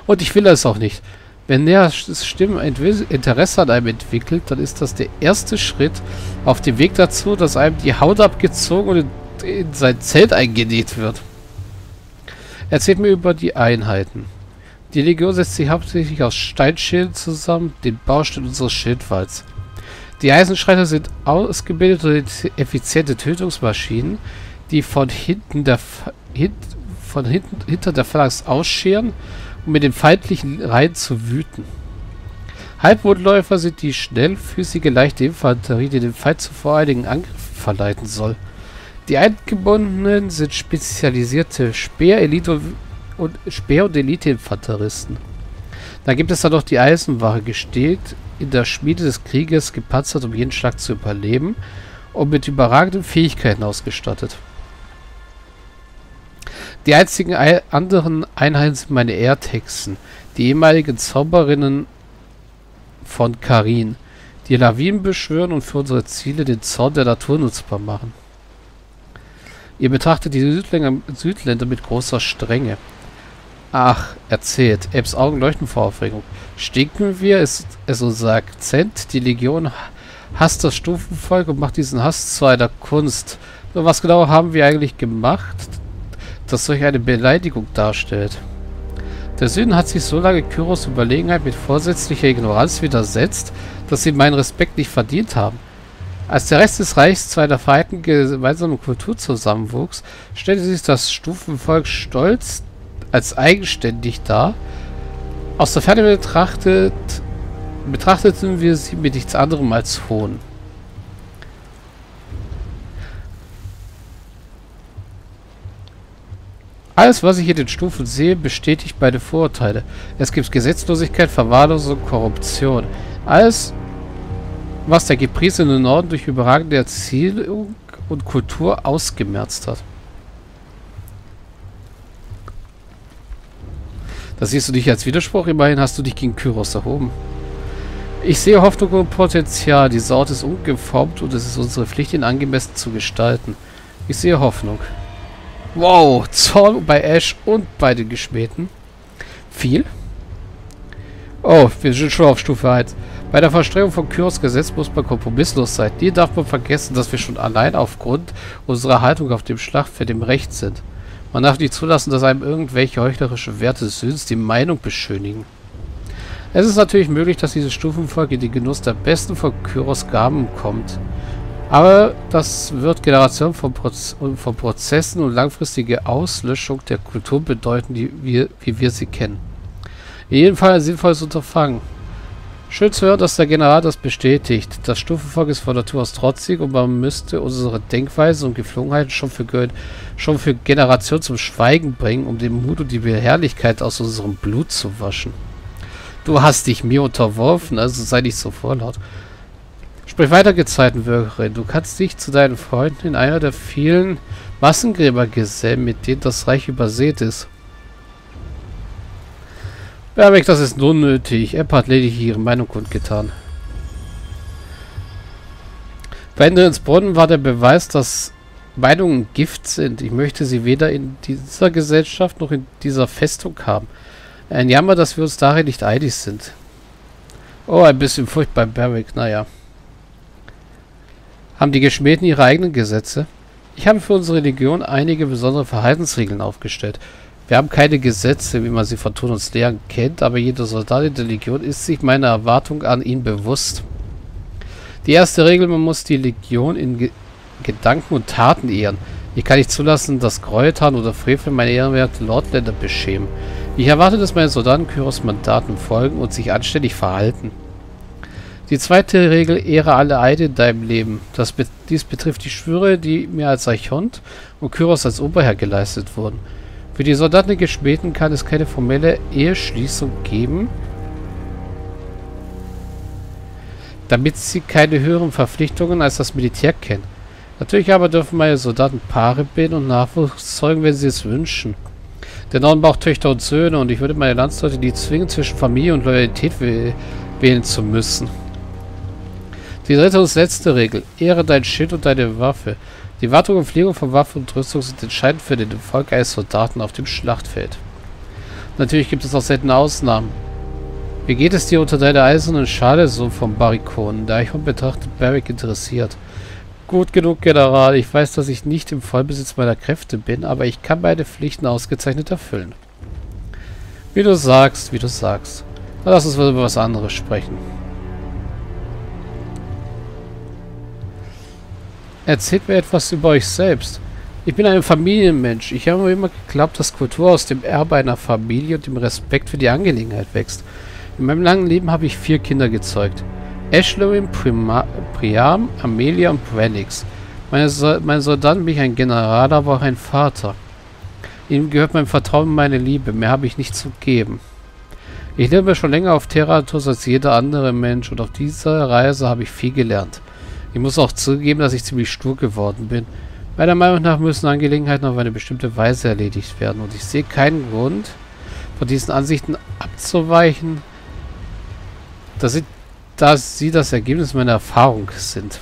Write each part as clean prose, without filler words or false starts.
Und ich will das auch nicht. Wenn der Stimmen Interesse an einem entwickelt, dann ist das der erste Schritt auf dem Weg dazu, dass einem die Haut abgezogen und in sein Zelt eingenäht wird. Erzählt mir über die Einheiten. Die Legion setzt sich hauptsächlich aus Steinschilden zusammen, den Bausteinen unseres Schildwalls. Die Eisenschreiter sind ausgebildete und effiziente Tötungsmaschinen, die hinter der Phalanx ausscheren, um mit den feindlichen Reihen zu wüten. Halbbodenläufer sind die schnellfüßige, leichte Infanterie, die den Feind zu voreiligen Angriffen verleiten soll. Die Eingebundenen sind spezialisierte Speer- und Elite-Infanteristen. Dann gibt es da noch die Eisenwache, gestählt in der Schmiede des Krieges, gepanzert, um jeden Schlag zu überleben und mit überragenden Fähigkeiten ausgestattet. Die einzigen anderen Einheiten sind meine Erdhexen, die ehemaligen Zauberinnen von Karin, die Lawinen beschwören und für unsere Ziele den Zorn der Natur nutzbar machen. Ihr betrachtet die Südländer mit großer Strenge. Ach, erzählt. Ebbs Augen leuchten vor Aufregung. Stinken wir, ist es unser Akzent. Die Legion hasst das Stufenvolk und macht diesen Hass zu einer Kunst. Nur was genau haben wir eigentlich gemacht, das solch eine Beleidigung darstellt? Der Süden hat sich so lange Kyros Überlegenheit mit vorsätzlicher Ignoranz widersetzt, dass sie meinen Respekt nicht verdient haben. Als der Rest des Reichs zu einer vereinten gemeinsamen Kultur zusammenwuchs, stellte sich das Stufenvolk stolz als eigenständig dar. Aus der Ferne betrachteten wir sie mit nichts anderem als Hohn. Alles, was ich in den Stufen sehe, bestätigt meine Vorurteile. Es gibt Gesetzlosigkeit, Verwahrlosung und Korruption. Alles, was der gepriesene Norden durch überragende Erziehung und Kultur ausgemerzt hat. Das siehst du nicht als Widerspruch, immerhin hast du dich gegen Kyros erhoben. Ich sehe Hoffnung und Potenzial. Dieser Ort ist ungeformt und es ist unsere Pflicht, ihn angemessen zu gestalten. Ich sehe Hoffnung. Wow, Zorn bei Ash und bei den Geschmähten. Viel? Oh, wir sind schon auf Stufe 1. Bei der Verstrengung von Kyros Gesetz muss man kompromisslos sein. Nie darf man vergessen, dass wir schon allein aufgrund unserer Haltung auf dem Schlachtfeld im Recht sind. Man darf nicht zulassen, dass einem irgendwelche heuchlerische Werte des Südens die Meinung beschönigen. Es ist natürlich möglich, dass dieses Stufenvolk in den Genuss der besten von Kyros Gaben kommt. Aber das wird Generationen von Prozessen und langfristige Auslöschung der Kultur bedeuten, wie wir sie kennen. In jedem Fall ein sinnvolles Unterfangen. Schön zu hören, dass der General das bestätigt. Das Stufenvolk ist von Natur aus trotzig und man müsste unsere Denkweise und Geflogenheiten schon für Generationen zum Schweigen bringen, um den Mut und die Beherrlichkeit aus unserem Blut zu waschen. Du hast dich mir unterworfen, also sei nicht so vorlaut. Sprich weiter, Gezeitenwirkerin. Du kannst dich zu deinen Freunden in einer der vielen Massengräber gesellen, mit denen das Reich übersät ist. Berwick, das ist unnötig. Epp hat lediglich ihre Meinung kundgetan. Bei ins Brunnen war der Beweis, dass Meinungen Gift sind. Ich möchte sie weder in dieser Gesellschaft noch in dieser Festung haben. Ein Jammer, dass wir uns darin nicht einig sind. Oh, ein bisschen Furcht bei Berwick, naja. Haben die Geschmähten ihre eigenen Gesetze? Ich habe für unsere Legion einige besondere Verhaltensregeln aufgestellt. Wir haben keine Gesetze, wie man sie von Tun und Lehren kennt, aber jeder Soldat in der Legion ist sich meiner Erwartung an ihn bewusst. Die erste Regel, man muss die Legion in Gedanken und Taten ehren. Ich kann nicht zulassen, dass Gräueltaten oder Frevel meine ehrenwerten Lordländer beschämen. Ich erwarte, dass meine Soldaten Kyros Mandaten folgen und sich anständig verhalten. Die zweite Regel, ehre alle Eide in deinem Leben. Dies betrifft die Schwüre, die mir als Archont und Kyros als Oberherr geleistet wurden. Für die Soldaten der Geschmähten kann es keine formelle Eheschließung geben, damit sie keine höheren Verpflichtungen als das Militär kennen. Natürlich aber dürfen meine Soldaten Paare bilden und Nachwuchs zeugen, wenn sie es wünschen. Der Norden braucht Töchter und Söhne und ich würde meine Landsleute nie zwingen, zwischen Familie und Loyalität wählen zu müssen. Die dritte und letzte Regel. Ehre dein Schild und deine Waffe. Die Wartung und Pflegung von Waffen und Rüstung sind entscheidend für den Erfolg eines Soldaten auf dem Schlachtfeld. Natürlich gibt es auch seltene Ausnahmen. Wie geht es dir unter deiner eisernen Schale, Sohn von Barrikon? Der Eichhorn betrachtet Barrick interessiert. Gut genug, General. Ich weiß, dass ich nicht im Vollbesitz meiner Kräfte bin, aber ich kann meine Pflichten ausgezeichnet erfüllen. Wie du sagst, wie du sagst. Na, lass uns über was anderes sprechen. Erzählt mir etwas über euch selbst. Ich bin ein Familienmensch. Ich habe immer geglaubt, dass Kultur aus dem Erbe einer Familie und dem Respekt für die Angelegenheit wächst. In meinem langen Leben habe ich 4 Kinder gezeugt. Ashley, Priam, Amelia und Brennix. Meine Soldaten bin ich ein General, aber auch ein Vater. Ihnen gehört mein Vertrauen und meine Liebe. Mehr habe ich nicht zu geben. Ich lebe schon länger auf Terratus als jeder andere Mensch und auf dieser Reise habe ich viel gelernt. Ich muss auch zugeben, dass ich ziemlich stur geworden bin. Meiner Meinung nach müssen Angelegenheiten auf eine bestimmte Weise erledigt werden und ich sehe keinen Grund, von diesen Ansichten abzuweichen, da sie das Ergebnis meiner Erfahrung sind.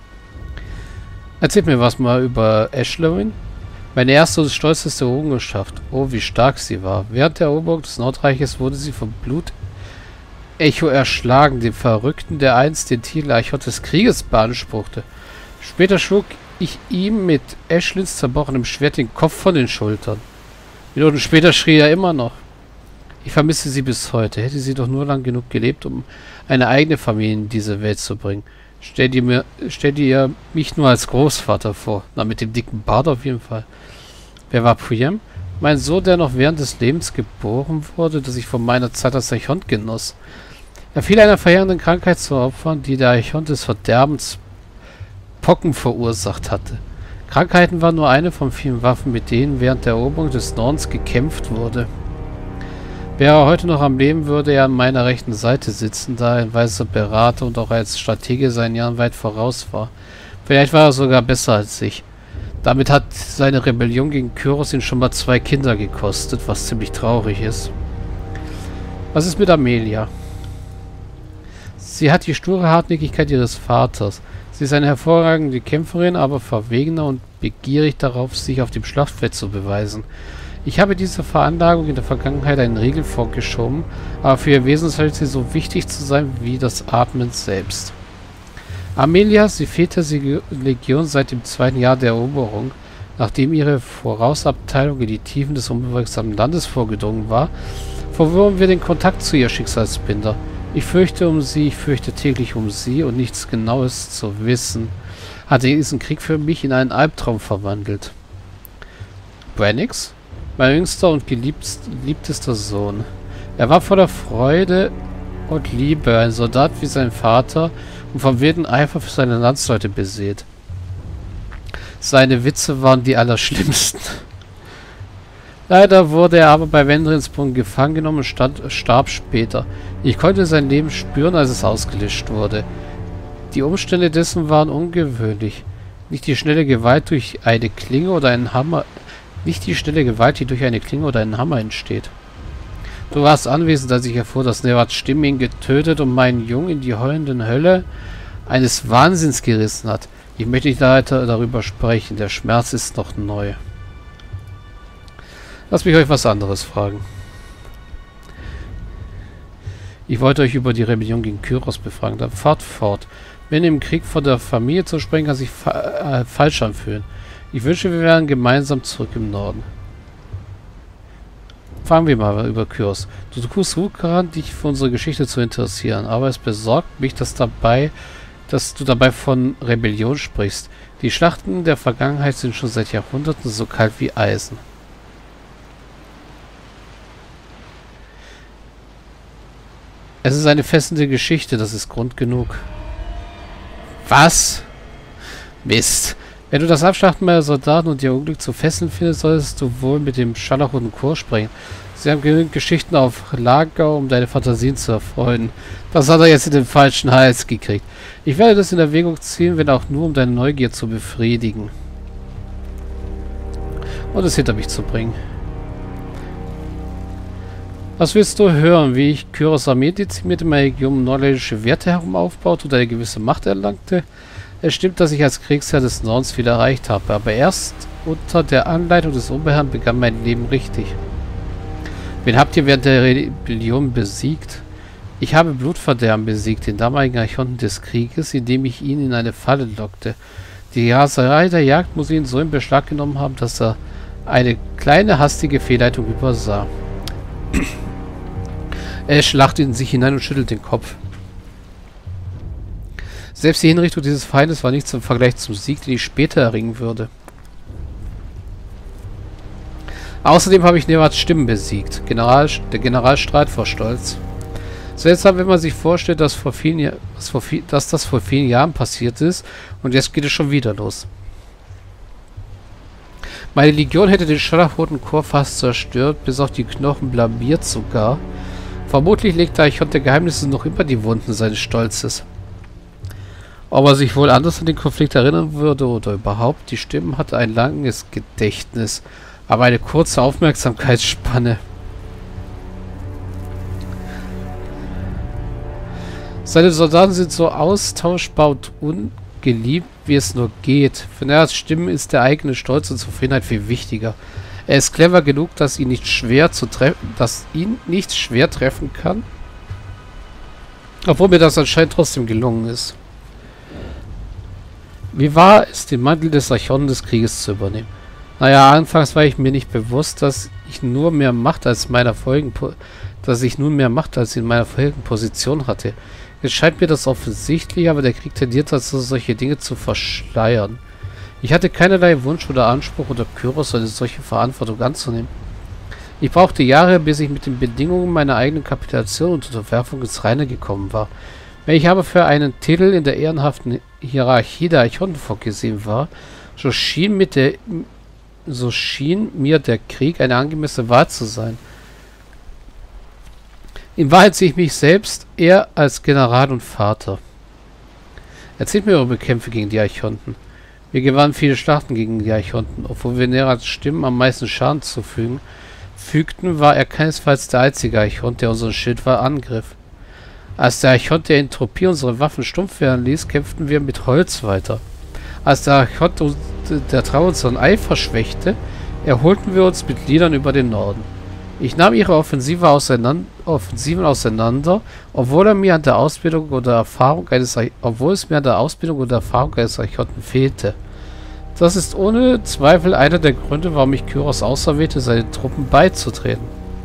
Erzählt mir was mal über Ashley. Meine erste und stolzeste Errungenschaft. Oh, wie stark sie war. Während der Eroberung des Nordreiches wurde sie vom Blutecho erschlagen, dem Verrückten, der einst den Titel Archon des Krieges beanspruchte. Später schlug ich ihm mit Ashlyns zerbrochenem Schwert den Kopf von den Schultern. Minuten später schrie er immer noch. Ich vermisse sie bis heute. Hätte sie doch nur lang genug gelebt, um eine eigene Familie in diese Welt zu bringen. Stell dir mich nur als Großvater vor. Na, mit dem dicken Bart auf jeden Fall. Wer war Priam? Mein Sohn, der noch während des Lebens geboren wurde, das ich von meiner Zeit als Archont genoss. Er fiel einer verheerenden Krankheit zu Opfern, die der Archont des Verderbens Pocken verursacht hatte. Krankheiten waren nur eine von vielen Waffen, mit denen während der Eroberung des Nordens gekämpft wurde. Wäre er heute noch am Leben, würde er an meiner rechten Seite sitzen, da er ein weiser Berater und auch als Stratege seinen Jahren weit voraus war. Vielleicht war er sogar besser als ich. Damit hat seine Rebellion gegen Kyros ihn schon mal 2 Kinder gekostet, was ziemlich traurig ist. Was ist mit Amelia? Sie hat die sture Hartnäckigkeit ihres Vaters. Sie ist eine hervorragende Kämpferin, aber verwegener und begierig darauf, sich auf dem Schlachtfeld zu beweisen. Ich habe dieser Veranlagung in der Vergangenheit einen Riegel vorgeschoben, aber für ihr Wesen scheint sie so wichtig zu sein wie das Atmen selbst. Amelia, sie fehlte die Legion seit dem 2. Jahr der Eroberung. Nachdem ihre Vorausabteilung in die Tiefen des unbewegsamen Landes vorgedrungen war, verloren wir den Kontakt zu ihr Schicksalsbinder. Ich fürchte täglich um sie und nichts Genaues zu wissen, hatte diesen Krieg für mich in einen Albtraum verwandelt. Brennix? Mein jüngster und geliebtester Sohn. Er war voller Freude und Liebe, ein Soldat wie sein Vater und vom wilden Eifer für seine Landsleute beseelt. Seine Witze waren die allerschlimmsten. Leider wurde er aber bei Wendrinsbrunn gefangen genommen und starb später. Ich konnte sein Leben spüren, als es ausgelöscht wurde. Die Umstände dessen waren ungewöhnlich. Nicht die schnelle Gewalt durch eine Klinge oder einen Hammer. Nicht die schnelle Gewalt, die durch eine Klinge oder einen Hammer entsteht. Du warst anwesend, als ich erfuhr, dass Nerats Stimme ihn getötet und meinen Jungen in die heulenden Hölle eines Wahnsinns gerissen hat. Ich möchte nicht weiter darüber sprechen. Der Schmerz ist noch neu. Lasst mich euch was anderes fragen. Ich wollte euch über die Rebellion gegen Kyros befragen. Dann fahrt fort. Wenn im Krieg vor der Familie zu sprechen, kann sich falsch anfühlen. Ich wünsche, wir wären gemeinsam zurück im Norden. Fragen wir mal über Kyros. Du tust gut daran, dich für unsere Geschichte zu interessieren, aber es besorgt mich, dass du dabei von Rebellion sprichst. Die Schlachten der Vergangenheit sind schon seit Jahrhunderten so kalt wie Eisen. Es ist eine fesselnde Geschichte, das ist Grund genug. Was? Mist. Wenn du das Abschlachten meiner Soldaten und ihr Unglück zu fesseln findest, solltest du wohl mit dem scharlachroten Chor sprechen. Sie haben genügend Geschichten auf Lager, um deine Fantasien zu erfreuen. Das hat er jetzt in den falschen Hals gekriegt. Ich werde das in Erwägung ziehen, wenn auch nur, um deine Neugier zu befriedigen. Und es hinter mich zu bringen. Was willst du hören, wie ich Kyros Armee dezimierte, meine Region nordländische Werte herum aufbaut und eine gewisse Macht erlangte? Es stimmt, dass ich als Kriegsherr des Nordens viel erreicht habe, aber erst unter der Anleitung des Oberherrn begann mein Leben richtig. Wen habt ihr während der Rebellion besiegt? Ich habe Blutverderben besiegt, den damaligen Archonten des Krieges, indem ich ihn in eine Falle lockte. Die Raserei der Jagd muss ihn so in Beschlag genommen haben, dass er eine kleine hastige Fehlleitung übersah. Er lacht in sich hinein und schüttelt den Kopf. Selbst die Hinrichtung dieses Feindes war nichts im Vergleich zum Sieg, den ich später erringen würde. Außerdem habe ich Nerats Stimmen besiegt. Der General strahlt vor Stolz. Seltsam, wenn man sich vorstellt, dass das vor vielen Jahren passiert ist und jetzt geht es schon wieder los. Meine Legion hätte den Scharlachroten Korps fast zerstört, bis auf die Knochen blamiert sogar. Vermutlich legt der Archont der Geheimnisse noch immer die Wunden seines Stolzes. Ob er sich wohl anders an den Konflikt erinnern würde oder überhaupt, die Stimmen hatte ein langes Gedächtnis, aber eine kurze Aufmerksamkeitsspanne. Seine Soldaten sind so austauschbar und ungeliebt, wie es nur geht. Für Nerats Stimmen ist der eigene Stolz und Zufriedenheit viel wichtiger. Er ist clever genug, dass ihn nichts schwer treffen kann. Obwohl mir das anscheinend trotzdem gelungen ist. Wie war es, den Mantel des Archonten des Krieges zu übernehmen? Naja, anfangs war ich mir nicht bewusst, dass ich nur mehr Macht als in meiner vorigen Position hatte. Jetzt scheint mir das offensichtlich, aber der Krieg tendiert dazu, solche Dinge zu verschleiern. Ich hatte keinerlei Wunsch oder Anspruch, unter Kyros eine solche Verantwortung anzunehmen. Ich brauchte Jahre, bis ich mit den Bedingungen meiner eigenen Kapitulation und Unterwerfung ins Reine gekommen war. Wenn ich aber für einen Titel in der ehrenhaften Hierarchie der Archonten vorgesehen war, so schien mir der Krieg eine angemessene Wahl zu sein. In Wahrheit sehe ich mich selbst eher als General und Vater. Erzählt mir eure Kämpfe gegen die Archonten. Wir gewannen viele Schlachten gegen die Archonten. Obwohl wir Nerats Stimmen am meisten Schaden fügten, war er keinesfalls der einzige Archont, der unseren Schild angriff. Als der Archont der Entropie unsere Waffen stumpf werden ließ, kämpften wir mit Holz weiter. Als der Archont der Trauer unseren Eifer schwächte, erholten wir uns mit Liedern über den Norden. Ich nahm ihre Offensiven auseinander, obwohl es mir an der Ausbildung oder Erfahrung eines Archonten fehlte. Das ist ohne Zweifel einer der Gründe, warum ich Kyros auserwählte, seine Truppen beizutreten.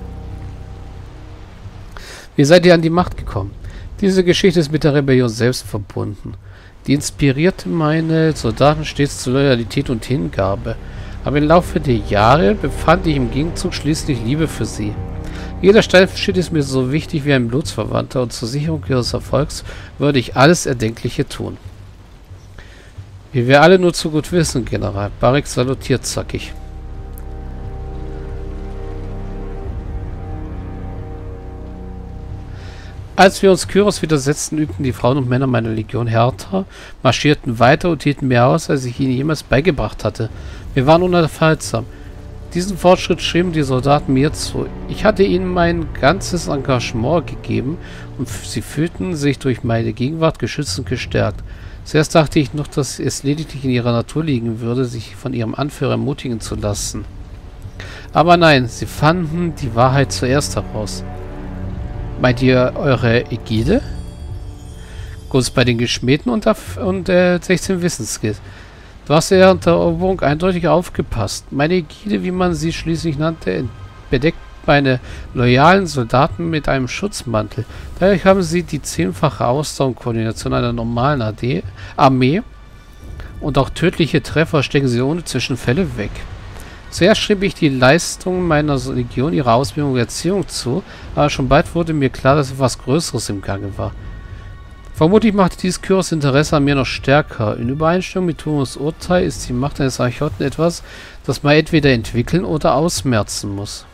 Wie seid ihr an die Macht gekommen? Diese Geschichte ist mit der Rebellion selbst verbunden. Die inspirierte meine Soldaten stets zur Loyalität und Hingabe. Aber im Laufe der Jahre befand ich im Gegenzug schließlich Liebe für sie. Jeder Steinschritt ist mir so wichtig wie ein Blutsverwandter und zur Sicherung ihres Erfolgs würde ich alles Erdenkliche tun. Wie wir alle nur zu gut wissen, General. Barik salutiert zackig. Als wir uns Kyros widersetzten, übten die Frauen und Männer meiner Legion härter, marschierten weiter und hielten mehr aus, als ich ihnen jemals beigebracht hatte. Wir waren unaufhaltsam. Diesen Fortschritt schrieben die Soldaten mir zu. Ich hatte ihnen mein ganzes Engagement gegeben und sie fühlten sich durch meine Gegenwart geschützt und gestärkt. Zuerst dachte ich noch, dass es lediglich in ihrer Natur liegen würde, sich von ihrem Anführer ermutigen zu lassen. Aber nein, sie fanden die Wahrheit zuerst heraus. Meint ihr eure Ägide? Gunst bei den Geschmähten und 16 Wissensskills. Du hast während der Eroberung eindeutig aufgepasst. Meine Ägide, wie man sie schließlich nannte, bedeckt meine loyalen Soldaten mit einem Schutzmantel. Dadurch haben sie die 10-fache Ausdauer und Koordination einer normalen Armee und auch tödliche Treffer stecken sie ohne Zwischenfälle weg. Zuerst schrieb ich die Leistung meiner Legion ihrer Ausbildung und Erziehung zu, aber schon bald wurde mir klar, dass etwas Größeres im Gange war. Vermutlich machte dieses Kyros Interesse an mir noch stärker. In Übereinstimmung mit Turmus Urteil ist die Macht eines Archonten etwas, das man entweder entwickeln oder ausmerzen muss.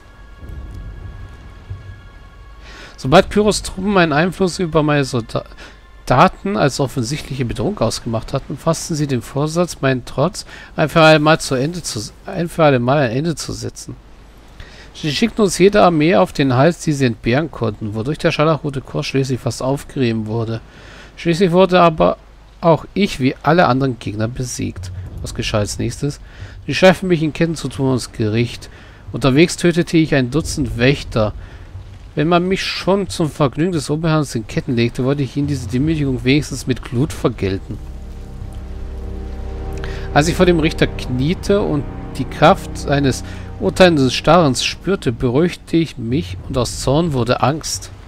Sobald Kyros Truppen einen Einfluss über meine Soldaten als offensichtliche Bedrohung ausgemacht hatten, fassten sie den Vorsatz, meinen Trotz ein für alle Mal ein Ende zu setzen. Sie schickten uns jede Armee auf den Hals, die sie entbehren konnten, wodurch der Scharlachrote Korps schließlich fast aufgerieben wurde. Schließlich wurde aber auch ich wie alle anderen Gegner besiegt. Was geschah als nächstes? Sie schleifen mich in Ketten zu Turmus Gericht, Unterwegs tötete ich ein Dutzend Wächter. Wenn man mich schon zum Vergnügen des Oberherrn in Ketten legte, wollte ich ihn diese Demütigung wenigstens mit Glut vergelten. Als ich vor dem Richter kniete und die Kraft eines urteilenden Starrens spürte, beruhigte ich mich und aus Zorn wurde Angst.